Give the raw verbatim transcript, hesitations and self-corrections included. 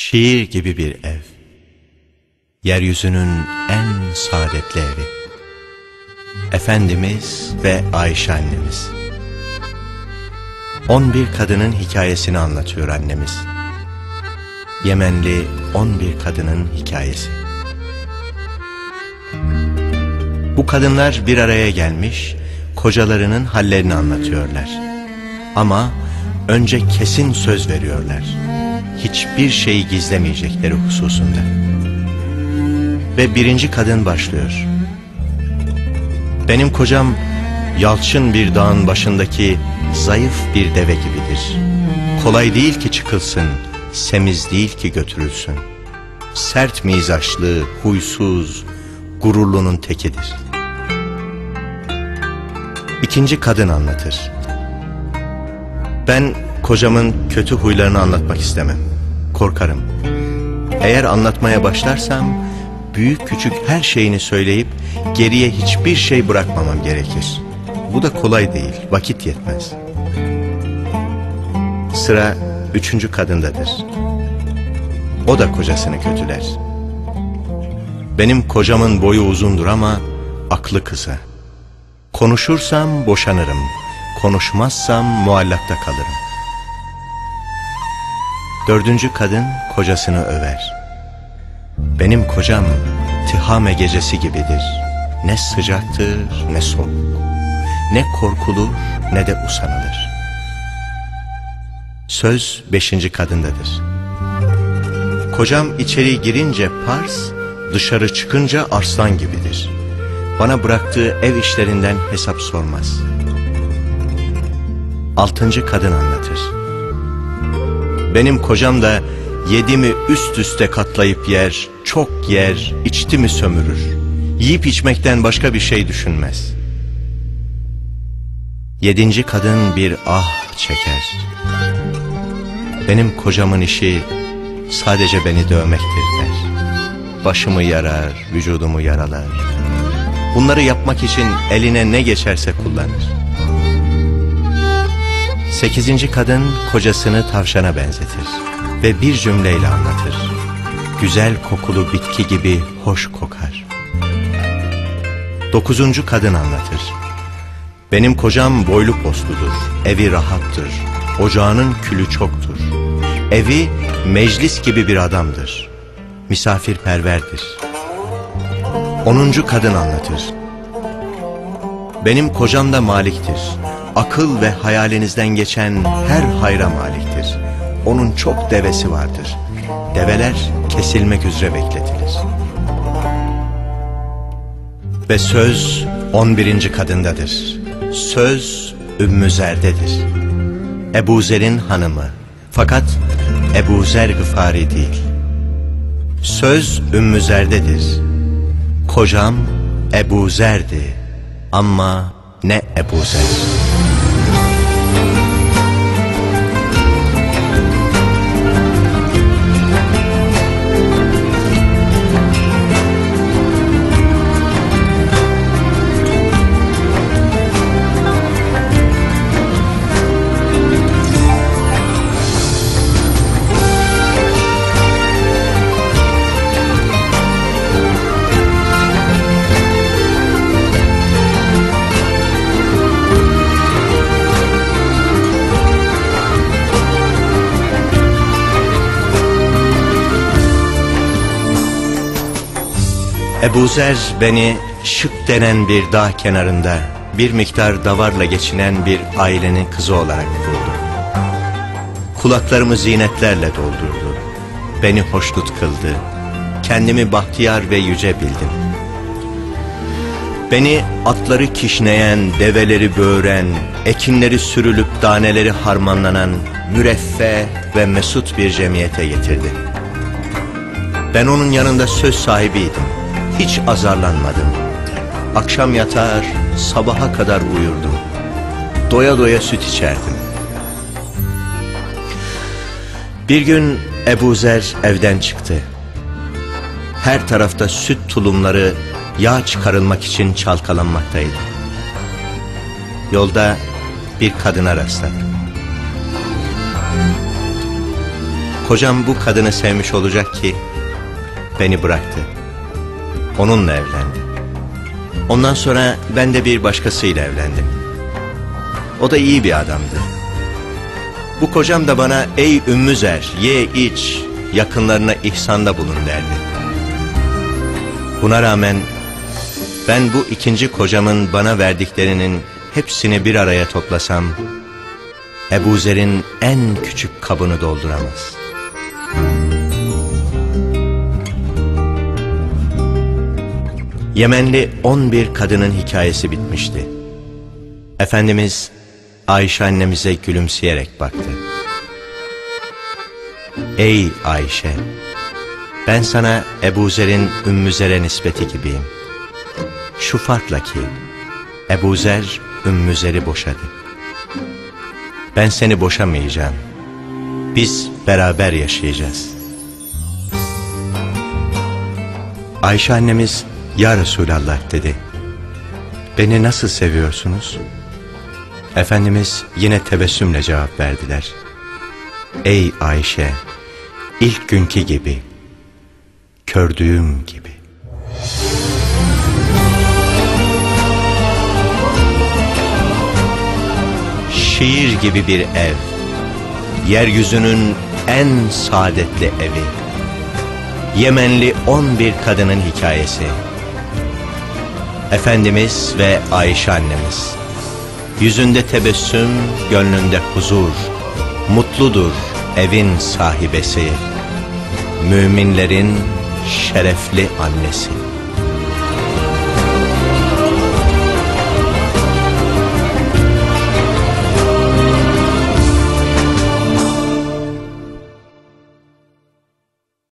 Şiir gibi bir ev, yeryüzünün en saadetli evi. Efendimiz ve Ayşe annemiz. On bir kadının hikayesini anlatıyor annemiz. Yemenli on bir kadının hikayesi. Bu kadınlar bir araya gelmiş, kocalarının hallerini anlatıyorlar. Ama önce kesin söz veriyorlar. Hiçbir şeyi gizlemeyecekleri hususunda. Ve birinci kadın başlıyor. Benim kocam yalçın bir dağın başındaki zayıf bir deve gibidir. Kolay değil ki çıkılsın, semiz değil ki götürülsün. Sert mizaçlı, huysuz, gururlunun tekidir. İkinci kadın anlatır. Ben kocamın kötü huylarını anlatmak istemem. Korkarım. Eğer anlatmaya başlarsam büyük küçük her şeyini söyleyip geriye hiçbir şey bırakmamam gerekir. Bu da kolay değil, vakit yetmez. Sıra üçüncü kadındadır. O da kocasını kötüler. Benim kocamın boyu uzundur ama aklı kısa. Konuşursam boşanırım, konuşmazsam muallakta kalırım. Dördüncü kadın kocasını över. Benim kocam Tihame gecesi gibidir. Ne sıcaktır ne soğuk. Ne korkulur ne de usanılır. Söz beşinci kadındadır. Kocam içeri girince pars, dışarı çıkınca arslan gibidir. Bana bıraktığı ev işlerinden hesap sormaz. Altıncı kadın anlatır. Benim kocam da yedi mi üst üste katlayıp yer, çok yer, içti mi sömürür. Yiyip içmekten başka bir şey düşünmez. Yedinci kadın bir ah çeker. Benim kocamın işi sadece beni dövmektir der. Başımı yarar, vücudumu yaralar. Bunları yapmak için eline ne geçerse kullanır. Sekizinci kadın kocasını tavşana benzetir ve bir cümleyle anlatır. Güzel kokulu bitki gibi hoş kokar. Dokuzuncu kadın anlatır. Benim kocam boylu postludur, evi rahattır, ocağının külü çoktur. Evi meclis gibi bir adamdır, misafirperverdir. Onuncu kadın anlatır. Benim kocam da maliktir. Akıl ve hayalinizden geçen her hayra maliktir. Onun çok devesi vardır. Develer kesilmek üzere bekletilir. Ve söz on birinci kadındadır. Söz Ümmü Zer'dedir. Ebu Zer'in hanımı. Fakat Ebu Zer Gıfari değil. Söz Ümmü Zer'dedir. Kocam Ebu Zer'di ama ne Ebu Zer. Ebu Zer beni Şık denen bir dağ kenarında bir miktar davarla geçinen bir ailenin kızı olarak buldu. Kulaklarımı zinetlerle doldurdu. Beni hoşnut kıldı. Kendimi bahtiyar ve yüce bildim. Beni atları kişneyen, develeri böğüren, ekinleri sürülüp taneleri harmanlanan müreffeh ve mesut bir cemiyete getirdi. Ben onun yanında söz sahibiydim. Hiç azarlanmadım. Akşam yatar, sabaha kadar uyurdum. Doya doya süt içerdim. Bir gün Ebu Zer evden çıktı. Her tarafta süt tulumları yağ çıkarılmak için çalkalanmaktaydı. Yolda bir kadına rastladı. kocam bu kadını sevmiş olacak ki beni bıraktı. Onunla evlendi. Ondan sonra ben de bir başkasıyla evlendim. O da iyi bir adamdı. Bu kocam da bana ey Ümmüzer, ye iç, yakınlarına ihsanda bulun derdi. Buna rağmen ben bu ikinci kocamın bana verdiklerinin hepsini bir araya toplasam Ebu Zer'in en küçük kabını dolduramaz. Yemenli on bir kadının hikayesi bitmişti. Efendimiz Ayşe annemize gülümseyerek baktı. Ey Ayşe, ben sana Ebu Zer'in Ümmü Zer'e nispeti gibiyim. Şu farkla ki Ebu Zer Ümmü Zer'i boşadı. Ben seni boşamayacağım. Biz beraber yaşayacağız. Ayşe annemiz ya Resulallah dedi. Beni nasıl seviyorsunuz? Efendimiz yine tebessümle cevap verdiler. Ey Ayşe, ilk günkü gibi, kördüğüm gibi. Şiir gibi bir ev, yeryüzünün en saadetli evi. Yemenli on bir kadının hikayesi. Efendimiz ve Ayşe annemiz. Yüzünde tebessüm, gönlünde huzur. Mutludur evin sahibesi. Müminlerin şerefli annesi.